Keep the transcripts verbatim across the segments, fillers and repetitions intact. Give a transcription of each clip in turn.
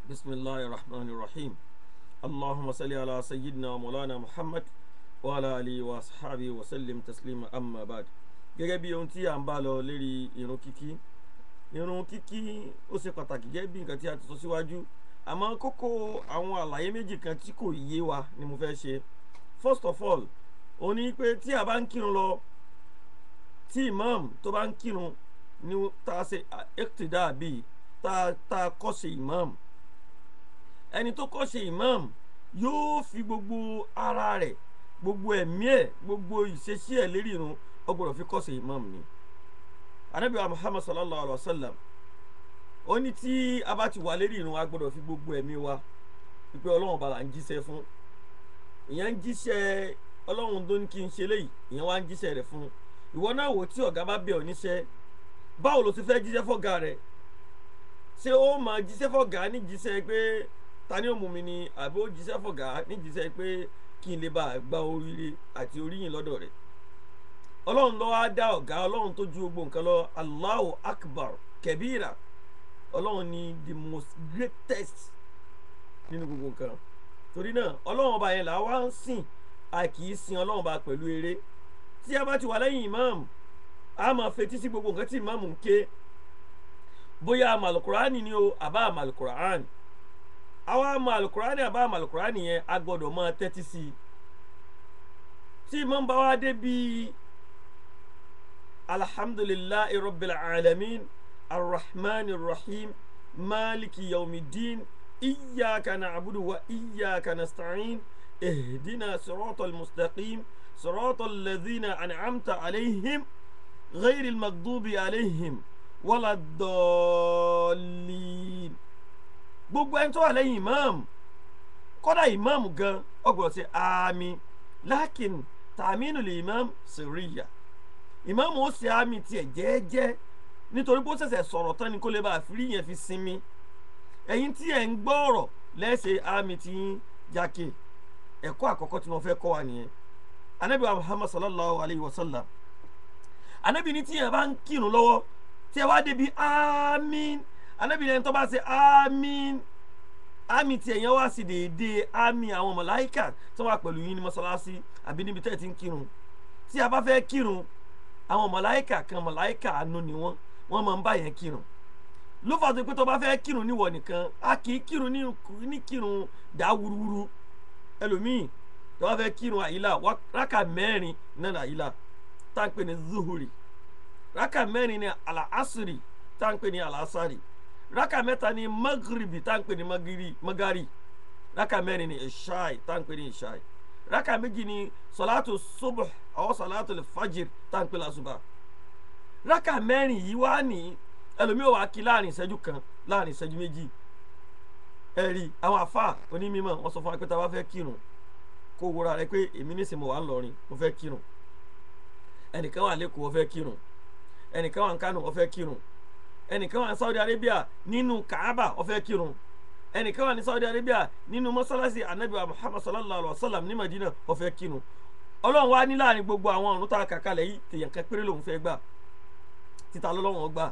بسم الله الرحمن الرحيم اللهم صل على سيدنا مولانا محمد وعلى آله وصحبه وسلم تسليما أما بعد. gẹ́gẹ́ bí ohun tí à ń bá lọ lérí irun kíkí irun kíkí ó ṣe pàtàkì gẹ́gẹ́ bí nǹkan tí a ti sọ síwájú, àmọ́ kókó àwọn àlàyé méjì kan tí kò yé wa ni mo fẹ́ ṣe. First of all, ó ní pé tí a bá ń kírun lọ, tí imam tó bá ń kírun ní tá a ṣe iqtida bíi tá a kọ́ ṣe imam, ẹni tó kọ́ ṣe imam yóò fi gbogbo ara rẹ̀, gbogbo ẹ̀mí ẹ̀, gbogbo ìṣesí ẹ̀ lérí irun ó gbọ́dọ̀ fi kọ́ ṣe imam ni. Ànábì wa Muhammad sallallahu alaihi wa sallam ó ní tí a bá ti wà lérí irun a gbọ́dọ̀ fi gbogbo ẹ̀mí wa pípẹ́ Ọlọ́run bá là ń jíṣẹ́ fún, ìyẹn ń jíṣẹ́ Ọlọ́run tó ní kí n ṣe léyìí, ìyẹn wá ń jíṣẹ́ rẹ̀ fún. Ìwọ náà wò tí ọ̀gá bá bẹ̀ ọ́ níṣẹ́, báwo ló ti fẹ́ jíṣẹ́ fọ́gá rẹ̀? Ṣé ó máa jíṣẹ́ fọ́gá ní jíṣẹ́ pé ta ni ó mú mi ni, àbí ó jíṣẹ́ fọ́gá ní jíṣẹ́ pé kí n lè bá gba oríire àti oríyìn lọ́dọ̀ rẹ̀? Ọlọ́run ló wá dá ọ̀gá, Ọlọ́run tó ju gbogbo nǹkan lọ, Allahu Akbar Kebira. Ọlọ́run ni the most greatest nínú gbogbo nǹkan. Torí náà Ọlọ́run ọba yẹn là wá ń sìn, a kì í sin Ọlọ́run ọba pẹ̀lú eré. Tí a bá ti wà lẹ́yìn imam, a máa fetí sí gbogbo nǹkan tí imam ń ké, bóyá àmàlùkùránì ni o àbá àmàlùkùránì. Àwa àmàlùkùránì àbá àmàlùkùránì yẹn a gbọ́dọ̀ máa tẹ́tí sí i. Tí imam bá wá dé bíi alhamdulillahi rabbil alamin arrahmanir rahim maliki yawmiddin iyyaka na'budu wa iyyaka nasta'in ihdina siratal mustaqim siratal ladzina an'amta alaihim ghayril maghdubi alaihim waladdallin. Gbogbo ẹni tó wà lẹ́yìn imam, kódà imam gan ó gbọ́dọ̀ ṣe àmín, lákìn tàmínú lè imam sirriya. Imam ó ṣe àmì tiẹ̀ jẹ́ẹ́jẹ́ nítorí bó ṣẹ̀ṣẹ̀ sọ̀rọ̀ tán ni kó lè bá àfírí yẹn fi sinmi. Ẹ̀yin tí ẹ̀ ń gbọ́ ọ̀rọ̀ lẹ́sẹ̀ àmì tí ń jákè. Ẹ̀kọ́ àkọ́kọ́ tí wọ́n fẹ́ kọ́ wa nìyẹn. Ànábì wa Muhammad sallallahu alayhi wa sallam, Ànábì ní tí ẹ̀ bá ń kírun lọ́wọ́ tí ẹ wá débi àmín, Ànábì lẹ́yìn tó bá ṣe àmín, àmì tí ẹ̀yàn wá sí déédéé àmì àwọn màláíkà tó wà pẹ̀lú yín ní mọ́sálásí àbí níbi tẹ́ ẹ ti ń kírun. Tí a bá fẹ́ kírun, àwọn màláíkà kan màláíkà àánú ni wọ́n wọ́n máa ń bá yẹn kírun. Ló fà tó pé tó bá fẹ́ kírun níwọ̀ nìkan, a kì í kírun ní kírun dá wúruwúru. Ẹlòmíì tó bá fẹ́ kírun àyílà rákà mẹ́rin náà àyílà tá à ń pè ní zuhuri, rákà mẹ́rin ní àlàásìrì tá à ń pè ní àlàásàrì, rákà mẹ́ta ní magribi tá à ń pè ní magari, rákà mẹ́rin ní ìṣáì tá à ń pè ní ìṣáì, rákà méjì ní sọlátù subuh àwọn sọlátù fajr tá à ń pè lásùbà. Rákà mẹ́rin yìí wá ní ẹlòmíì wá kí láàrin ìṣẹ́jú kan, láàrin ìṣẹ́jú méjì. Ẹ̀rí àwọn àfáà onímọ̀ wọ́n sọ fún wa pé tá a bá fẹ́ kírun kó wúra rẹ pé èmi nísìnyí mo wà ń lọrin mo fẹ́ kírun, ẹnìkan wà lẹ́kọ̀ọ́ wọ́n fẹ́ kírun, ẹnìkan wà ń Kánò wọ́n fẹ́ kírun, ẹnìkan wà ní Saudi Arabia nínú Kaaba wọ́n fẹ́ kírun, ẹnìkan wà ní Saudi Arabia nínú mọ́sálásí Ànábì wa Muhammad sallallahu alaihi wa sallam ní Madina wọ́n fẹ́ kírun. Ọlọ́run wá ní láàrin gbogbo àwọn ọ̀run tá a kà kalẹ̀ yìí tèèyàn kan péré lòun fẹ́ gbà, títa lọ́lọ́run gbà.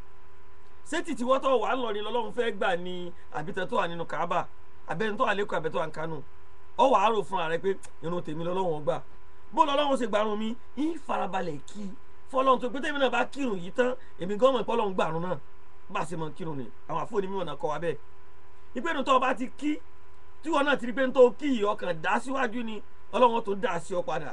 Ṣé títí wọ́tọ̀ wà ń lọ ni lọ́lọ́run fẹ́ gbà ní àbítẹ́ tó wà nínú Kaaba, àbẹ́ni tó wà lẹ́kọ̀ọ́ àbẹ́ tó wà ń Kánò? Ọ wà á rò fúnra rẹ pé irun tèmi lọ́lọ́run gbà. Bó lọ́lọ́run ṣe gbàrún mi ń farabalẹ̀ kí fọlọ́run tó pé tèmi náà bá kírun yìí tán èmi gan mọ̀ pé Ọlọ́run gbàrún náà bá a ṣe mọ̀ kírun ni. Àwọn àfọ onímọ̀ náà kọ́ wa bẹ́ẹ̀. Ìpinnu tó o bá ti kí tí wọn náà ti rí pé ń tó kí yìí ọkàn dá síwájú ni Ọlọ́run tó dá sí ọ padà.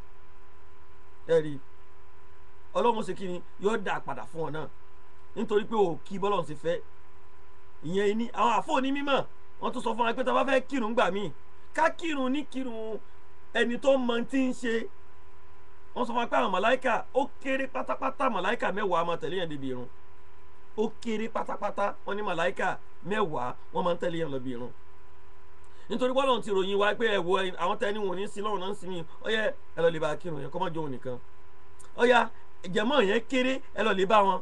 Ẹ̀rí Ọlọ́run ṣe kí ni yóò dá padà fún ọ náà nítorí pé o kí bọ́lọ́run ṣe fẹ́. Ìyẹn ni àwọn àfọ onímọ̀ wọ́n tún sọ fún wa pé tá a bá fẹ́ kírun gbà míì ká kírun ní kírun ẹni tó mọ tí ń ṣe. Wọ́n sọ fún wa pé àwọn màláíkà ó kéré pátápátá màláíkà mẹ́wàá máa tẹ̀lé yẹn débi irun. Ó kéré pátápátá wọ́n ní màláíkà mẹ́wàá wọ́n máa ń tẹ̀lé yẹn lọ bí irun. Nítorí Ọlọ́run ti ròyìn wa pé ẹ̀wọ̀ àwọn tẹ́ni wọn ní sí lọ́run náà ń sinmi, ọyẹ ẹ lọ lè bá kírun yẹn kọ́ mọ́ jóun nìkan. Ọya ìjẹ̀mọ́ yẹn kéré ẹ lọ lè bá wọn.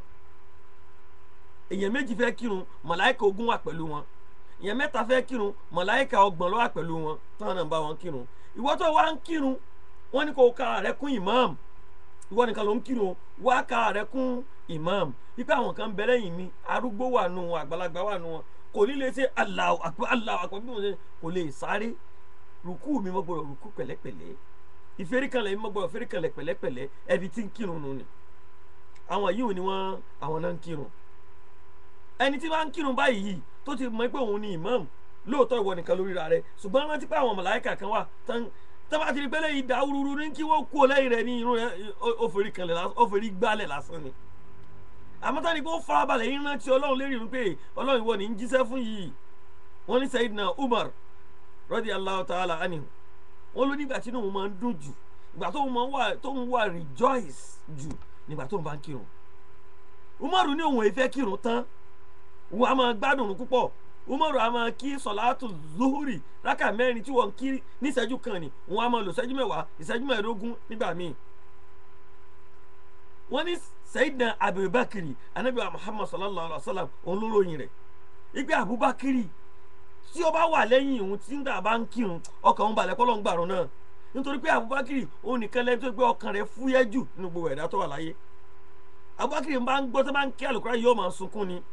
Èèyàn méjì fẹ́ kírun màláíkà ogún wà pẹ̀lú wọn, èèyàn mẹ́ta fẹ́ kírun màláíkà ọgbọ̀n ló wà pẹ̀lú wọn táwọn náà bá wọn kírun. Ìwọ tó wá ń kírun wọ́n ní kó ká rẹ kún imam, ìwọ nìkan ló ń kírun wá ká rẹ kún imam. Wípé àwọn kan bẹ lẹ́yìn mi, arúgbó wà nù wọn, àgbàlagbà wà nù wọn, kò ní lè ṣe Allahu Akbar Allahu Akbar bí mo ṣe kò lè sáré rùkú mi mo gbọ́dọ̀ rùkú pẹ̀lẹ́pẹ̀lẹ́ ìfẹ́ríkanlẹ̀ mi mo gbọ́dọ̀ fẹ́ríkanlẹ̀ pẹ̀lẹ́pẹ̀lẹ́ ẹbí tí ń kírun nù ni àwọn yìí ni wọ́n àwọn náà ń kírun ẹni tí wọ́n ń kírun báyìí tó ti mọ̀ pé òun ni imam lóòótọ́ ìwọ nìkan lórí ra rẹ ṣùgbọ́n rántí pé àwọn màláíkà kan wà tán tọ́ba ti rí pé lẹ́yìn ìdá wúrúwúrú ní kí wọ́n kú lẹ́yìn rẹ̀ ní irun rẹ̀ ó forí kanlẹ̀ lásán ó forí gbálẹ̀ lásán ni àmọ́ tani kó farabalẹ̀ yín rántí ọlọ́run lérí irun pé ọlọ́run ìwọ ni ń jíṣẹ́ fún yìí wọ́n ní Sayyidina Umar radiyallahu ta'ala anhu wọ́n ló nígbà tí inú òun máa ń dùn jù ìgbà tó ń wà tó ń wà rejoice jù nígbà tó ń bá ń kírun Umaru ní òun èéfẹ́ kírun tán òun á máa gbádùn púpọ̀ Umaru á máa kí sọ̀láàtù zuhuri rákà mẹ́rin tí wọ́n ń kí ní ìṣẹ́jú kan ni òun á máa lò ìṣẹ́jú mẹ́wàá ìṣẹ́jú mẹ́ẹ̀ẹ́dógún nígbà míì wọ́n ní Sayyidina Abubakar anabi wa Muhammad sallallahu alaihi wa sallam òun ló ròyìn rẹ̀ ìgbé Abubakar tí ó bá wà lẹ́yìn òun tí ń dà bá ń kírun ọkàn òun balẹ̀ kọ́ ló ń gbàrún náà nítorí pé Abubakar òun nìkan lẹ́ni tó gbé ọkàn rẹ̀ fúyẹ́ jù nínú gbogbo ẹ̀dá tó wà láyé Abubakar bá ń gbọ́ tó bá ń kí Al-Qur'an yóò máa sunkún ni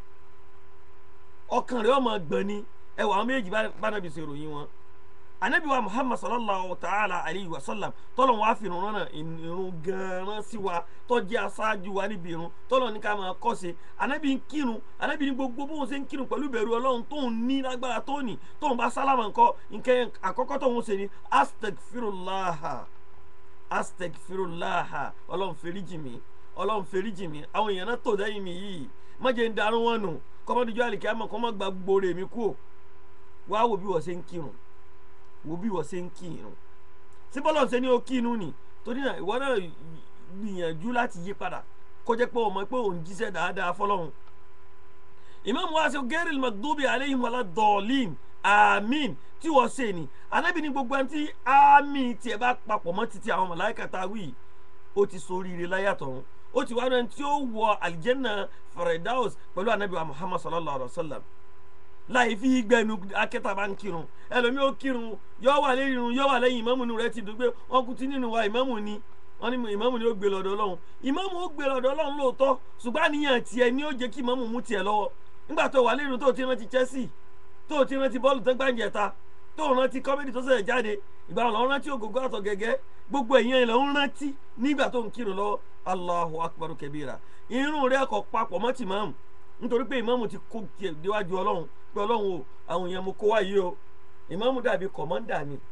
ọkàn rẹ̀ ó máa gbọ̀n ni ẹwà àwọn méjì bá nàbì ṣe ròyìn wọn anabi wa Muhammad sallallahu ta'ala alayhi wa sallam tọ́lọ̀ wá fi irun náà irun gan-an sí wa tó jẹ́ aṣáájú wa níbi irun tọ́lọ̀ ní ká máa kọ́ sí anabi ń kírun anabi ní gbogbo bóun ṣe ń kírun pẹ̀lú ìbẹ̀rù ọlọ́run tóun ní lágbára tóun tóun bá sálámà ńkọ́ nǹkan àkọ́kọ́ tóun ṣe ni astagfirullah astagfirullah ọlọ́run fẹ́ríjì mi ọlọ́run fẹ́ríjì mi àwọn èèyàn náà tó dẹ́yìn mi yìí má jẹ́ ń darún wọn nù kọ́mọdéjọ́ àlìkíyàmọ̀ kọ́ mọ́ gba gbòòrè mi kú wá wò bí wọ́n ṣe ń kírun wo bí wọ́n ṣe ń kírun sí bọ́lọ̀ ṣe ní o kírun ni torí náà ìwọ náà gbìyànjú láti yí padà kó jẹ́ pé o mọ̀ pé òun jíṣẹ́ dáadáa fọlọ́run Imam wa ṣe gẹ́rì magdubi alayhim wala dọ̀ọ̀lìm àmín tí wọ́n ṣe ni anábì ní gbogbo ẹni tí àmín tiẹ̀ bá papọ̀ mọ́ títí àwọn màláíkà tá a wí ó ti ṣoríire láyàtọ̀ ó ti wá ẹni tí ó wọ aljanna Firdaus pẹ̀lú anábì wa Muhammad sallallahu alaihi wa sallam láì fi gbẹnu akẹta bá ń kírun ẹlòmíì ó kírun yọ wà lẹ́yìn irun yọ wà lẹ́yìn ìmáàmù nínú rẹ̀ ti dùn pé wọ́n kú tí nínú wa ìmáàmù ni wọ́n ní ìmáàmù ni ó gbé lọ́dọ̀ Ọlọ́run ìmáàmù ó gbé lọ́dọ̀ Ọlọ́run lóòótọ́ ṣùgbọ́n àníyàn tiẹ̀ ni ó jẹ́ kí ìmáàmù mú tiẹ̀ lọ́wọ́ nígbà tó wà lẹ́yìn irun tó ti rántí Chelsea tó ti rántí bọ́ọ̀lù tó gbàǹjẹ̀ta tó rántí kọ́mẹ́dì tó ṣẹ̀ṣẹ̀ jáde ìgbà wọn rántí ògógó àtọ̀ gẹ́gẹ́ gbogbo èèyàn ilẹ̀ ń rántí nígbà tó ń kírun lọ́wọ́ Allahu akbar kabira irun rẹ̀ kò papọ̀ mọ́ ti ìmáàmù nítorí pé ìmáàmù ti kó tiẹ̀ déwájú Ọlọ́run pé Ọlọ́run o àwọn èèyàn mo kó wá yìí o ìmáàmù dàbí kọ̀mọ́ndà ni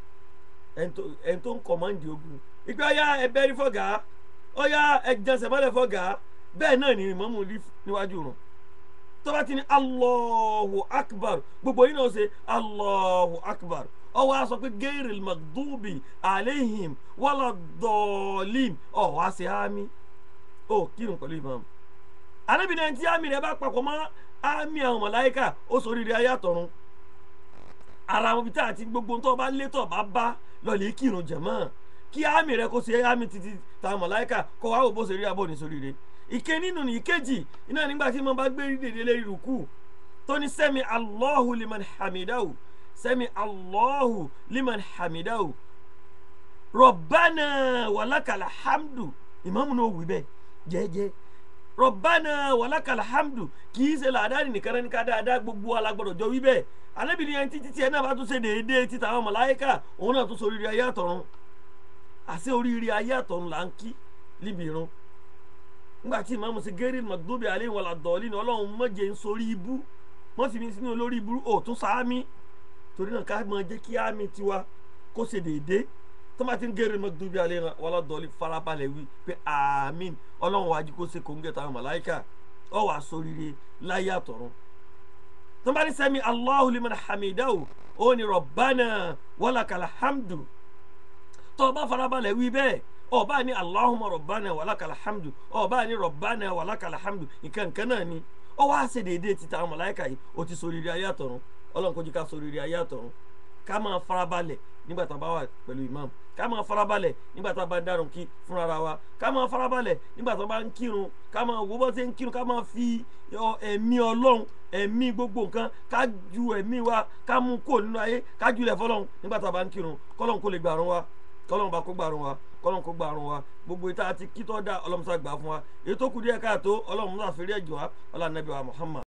ẹni tó ń kọ̀mọ́ndì ogun ìgbà ọ̀yá ẹbẹ́ rí fọ́gà ọ̀yá ẹjẹsẹ̀ mọ́lẹ̀ fọ́gà bẹ́ẹ̀ náà ni ìmáàmù rí níwájú rùn tó bá ti ní Allahu akbar gbogbo yìí náà ṣe Allahu akbar ọwọ́ a sọ pé gẹ́rìl magdubi alayhim wala dọ̀ọ̀lìm ọ̀ wá sí àmì ó kírun pẹ̀lú ìmáàmù anábìnrin tí àmì rẹ̀ bá papọ̀ mọ́ àmì àwọn màláíkà ó ṣoríire ayé àtọ̀run ara àwọn ibi tá àti gbogbo tó bá létọ̀ bá bá lọ́ọ̀lì kírun jẹ̀mọ́ kí àmì rẹ̀ kó ṣe àmì títí táwọn màláíkà kó wá wò bó ṣe rí abọ́ ní ṣoríire ìké nínú ní ìkejì iná nígbà tí mo bá gbé dèdè lérí rùkú tó ní sẹ́mi Allahu liman hamidahu sẹ́mi Allahu liman hamidahu Rabbana walakal hamdu ìmáàmù náà wí bẹ́ẹ̀ jẹ́jẹ́ Rabbana walakal hamdu kì í ṣe làdáni nìkan ní ká dáadáa gbogbo alágbọ́dọ̀ jọ wí bẹ́ẹ̀ anábìnrin yẹn títí tiẹ̀ náà bá tún ṣe déédéé títà àwọn màláíkà òun náà tún sọ oríire ayé àtọ̀run àṣẹ oríire ayé àtọ̀run là ń kí níbi irun nígbà tí ìmáàmù sí gẹ́rì magdubi alayhim wala dọ̀ọ̀lìn Ọlọ́run mọ̀jẹ̀ ń sórí ibú wọ́n sì fi sínú olórí ibú ò tún sáámi torí náà ká mọ̀ jẹ́ kí ámì tiwa kó ṣe déédéé tó máa ti ń gẹ́rì magdubi alayhim wala dọ̀ọ̀lìn farabalẹ̀ wí pé àmín Ọlọ́run wájú kó ṣe kòńgẹ́ táwọn màláíkà ọ wà sóríire láyé àtọ̀run tó bá ní sẹ́mi Allahu liman hamidahu ó ní Rabbana walakal hamdu tó bá farabalẹ̀ wí bẹ́ẹ̀ ó bá ní Allahumma Rabbana walakal hamdu ó bá ní Rabbana walakal hamdu nǹkan kan náà ni ó wá ṣe déédéé ti táwọn màláíkà yìí ó ti sóríire ayé àtọ̀run Ọlọ́run kó jẹ́ ká sóríire ayé àtọ̀run ká máa farabalẹ̀ nígbà tá a bá wà pẹ̀lú imam ká máa farabalẹ̀ nígbà tá a bá ń dárun kí fúnra wa ká máa farabalẹ̀ nígbà tá a bá ń kírun ká máa wo bó ṣe ń kírun ká máa fi ẹ̀mí Ọlọ́run ẹ̀mí gbogbo nǹkan ká ju ẹ̀mí wa ká mú kó nínú ayé ká ju ilẹ̀ fọlọ́run nígbà tá a bá ń kírun kọ́lọ́run kó lè gbàrún wa kọ́lọ́run bá kó gbàrún wa kọ́lọ́run kó gbàrún wa gbogbo ìta àti kítọ́ dá Ọlọ́run sá gbà fún wa èyí tó kù díẹ̀ káàtó Ọlọ́run mú àfẹ́rí ẹ̀jọ̀ wa ọlá nàbí wa Muhammad.